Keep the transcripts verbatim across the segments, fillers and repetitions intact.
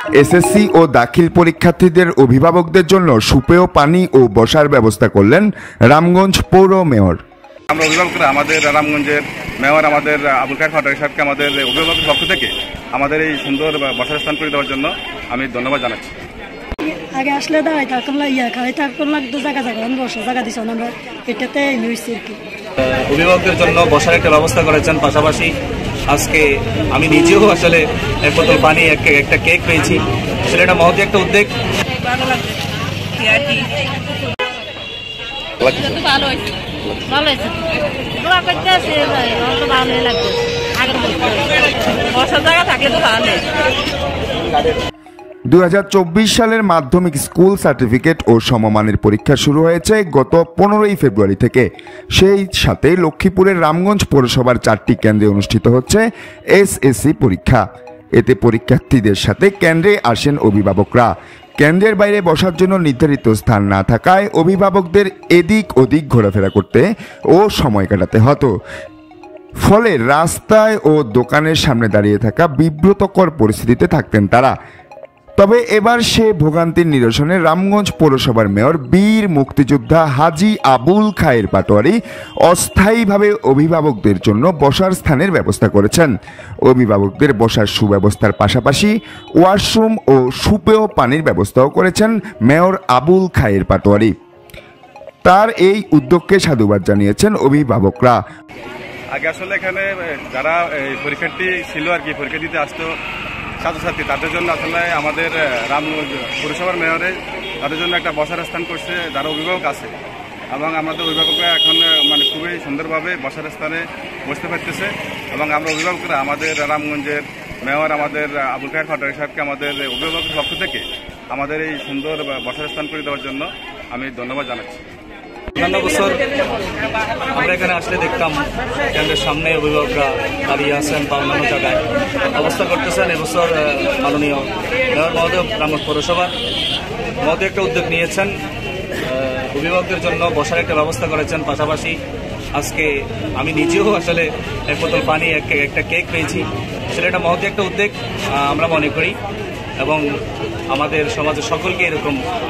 SSC ও দাখিল পরীক্ষার্থীদের অভিভাবকদের জন্য সুপেয় পানি ও বসার ব্যবস্থা করলেন রামগঞ্জ পৌর মেয়র। আমরা অভিভাবকরা আমাদের রামগঞ্জের মেয়র আমাদের আবুল খায়ের ফাটারি সাহেবকে আমাদের অভিভাবকের পক্ষ থেকে আমাদের এই সুন্দর বসার স্থান করে দেওয়ার জন্য আমি ধন্যবাদ জানাচ্ছি। আগে আসলে দাঁড়াই থাকুন ইয়া খাই থাকুন দু জায়গা জায়গা বসা জায়গা দিচ্ছ আমরা এটাতে হয়েছি আর কি। অভিভাবকদের জন্য বসার একটা ব্যবস্থা করেছেন, পাশাপাশি আজকে আমি নিজেও আসলে এক বোতল পানি একটা কেক পেয়েছি। আসলে এটা মহৎ একটা উদ্যোগ। দুই হাজার চব্বিশ সালের মাধ্যমিক স্কুল সার্টিফিকেট ও সমমানের পরীক্ষা শুরু হয়েছে গত পনেরোই ফেব্রুয়ারি থেকে। সেই সাথে লক্ষ্মীপুরের রামগঞ্জ পৌরসভার চারটি কেন্দ্রে অনুষ্ঠিত হচ্ছে এসএসসি পরীক্ষা। এতে পরীক্ষার্থীদের সাথে কেন্দ্রে আসেন অভিভাবকরা। কেন্দ্রের বাইরে বসার জন্য নির্ধারিত স্থান না থাকায় অভিভাবকদের এদিক ওদিক ঘোরাফেরা করতে ও সময় কাটাতে হতো। ফলে রাস্তায় ও দোকানের সামনে দাঁড়িয়ে থাকা বিব্রতকর পরিস্থিতিতে থাকতেন তারা। তবে এবার সে ভোগান্তির নিরসনে রামগঞ্জ পৌরসভার মেয়র বীর মুক্তিযোদ্ধা হাজী আবুল খায়ের পাটোয়ারি অস্থায়ীভাবে অভিভাবকদের জন্য বসার স্থানের ব্যবস্থা করেছেন। অভিভাবকদের বসার সুব্যবস্থার পাশাপাশি ওয়াশরুম ও সুপেয় পানির ব্যবস্থাও করেছেন মেয়র আবুল খায়ের পাটোয়ারি। তার এই উদ্যোগকে সাধুবাদ জানিয়েছেন অভিভাবকরা। আগে আসলে এখানে যারা পরীক্ষার্থী ছিল আর কি, পরীক্ষা দিতে আসতো ছাত্রছাত্রী, তাদের জন্য আসলে আমাদের রামগঞ্জ পৌরসভার মেয়রে তাদের জন্য একটা বসার স্থান করছে যারা অভিভাবক আছে, এবং আমাদের অভিভাবকরা এখন মানে খুবই সুন্দরভাবে বসার স্থানে বসতে পারতেছে। এবং আমরা অভিভাবকরা আমাদের রামগঞ্জের মেয়র আমাদের আবুল খায়ের ফাটারি সাহেবকে আমাদের অভিভাবকের পক্ষ থেকে আমাদের এই সুন্দর বসার স্থান করে দেওয়ার জন্য আমি ধন্যবাদ জানাচ্ছি। অন্যান্য বছর আমরা এখানে আসলে দেখতাম কেন্দ্রের সামনে অভিভাবকরা দাঁড়িয়ে আছেন বা অন্যান্য জায়গায় অবস্থা করতেছেন। এবছর মাননীয় মেয়র মহোদয় রামগঞ্জ পৌরসভার মহোদয় একটা উদ্যোগ নিয়েছেন, অভিভাবকদের জন্য বসার একটা ব্যবস্থা করেছেন। পাশাপাশি আজকে আমি নিজেও আসলে এক বোতল পানি একটা কেক পেয়েছি। আসলে এটা মহৎ একটা উদ্যোগ আমরা মনে করি, এবং আমাদের সমাজের সকলকে এরকম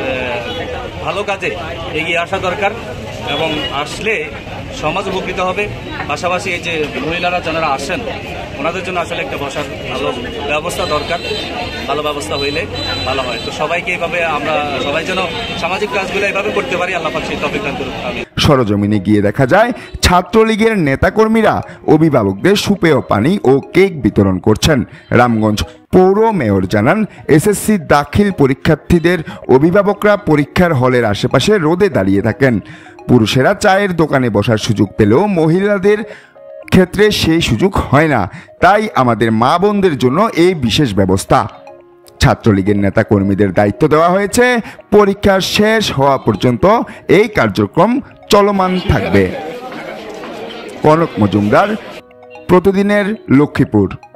ভালো কাজে এগিয়ে আসা দরকার, এবং আসলে সমাজ উপকৃত হবে। পাশাপাশি এই যে মহিলারা যারা আসেন ওনাদের জন্য আসলে একটা বসার ভালো ব্যবস্থা দরকার, ভালো ব্যবস্থা হইলে ভালো হয়। তো সবাইকে এইভাবে আমরা সবাই যেন সামাজিক কাজগুলো এইভাবে করতে পারি, আল্লাহ পাক সেই তৌফিক দান করুন। আমি সরজমিনে গিয়ে দেখা যায় ছাত্রলীগের নেতাকর্মীরা অভিভাবকদের সুপেয় পানি ও কেক বিতরণ করছেন। রামগঞ্জ পৌর মেয়র জানান, এসএসসি দাখিল পরীক্ষার্থীদের অভিভাবকরা পরীক্ষার হলের আশেপাশে রোদে দাঁড়িয়ে থাকেন। পুরুষেরা চায়ের দোকানে বসার সুযোগ পেলেও মহিলাদের ক্ষেত্রে সেই সুযোগ হয় না, তাই আমাদের মা বোনদের জন্য এই বিশেষ ব্যবস্থা। ছাত্রলীগের নেতা কর্মীদের দায়িত্ব দেওয়া হয়েছে, পরীক্ষা শেষ হওয়া পর্যন্ত এই কার্যক্রম চলমান থাকবে। কনক মজুমদার, প্রতিদিনের লক্ষ্মীপুর।